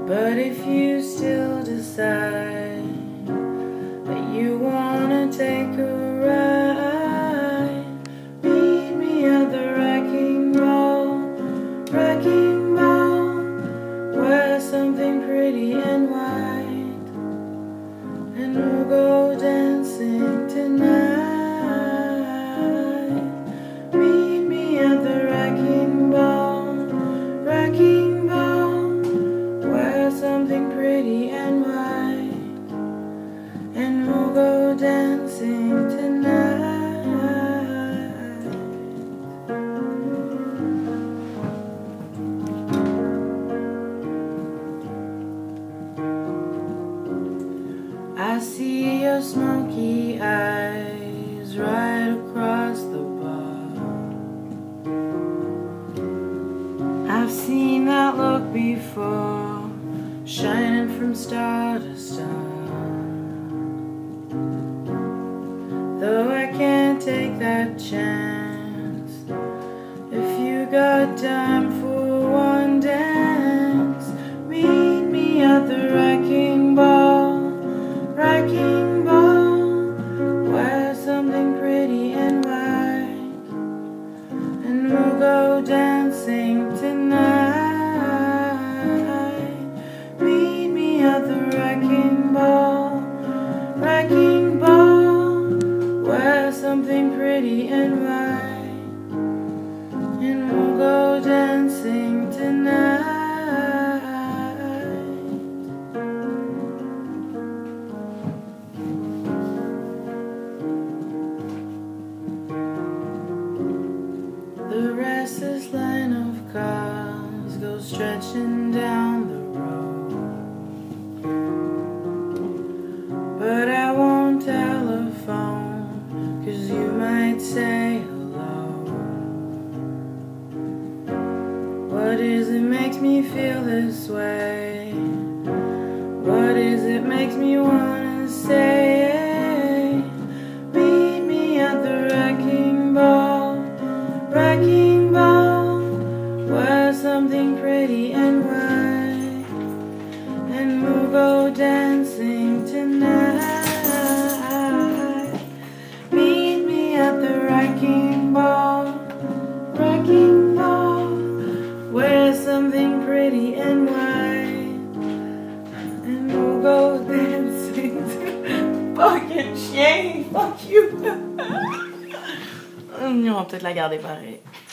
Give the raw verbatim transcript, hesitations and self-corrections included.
But if you still decide that you wanna take a ride, meet me at the wrecking ball, wrecking ball. Wear something pretty and white, and we'll go dancing tonight. Meet me at the wrecking ball, wrecking ball. Wear something pretty and white, and we'll go dancing tonight. I see your smoky eyes right across the bar. I've seen that look before, shining from star to star. Though I can't take that chance, if you got time for one dance, meet me at the wrecking ball, wrecking ball. Wear something pretty and white, and we'll go dancing tonight. Meet me at the wrecking ball, wrecking ball. Wear something pretty and white, and we'll go dancing tonight. The restless line of cars goes stretching down the road, but I won't telephone, 'cause you might say hello. What is it makes me feel this way? What is it makes me wanna say? Meet me at the wrecking ball, wrecking ball. Wear something pretty and white, and we'll go dancing tonight. Meet me at the wrecking ball, wrecking ball. Wear something pretty and white, and we'll go dancing to fucking chien, fuck you. On va peut-être la garder pareil.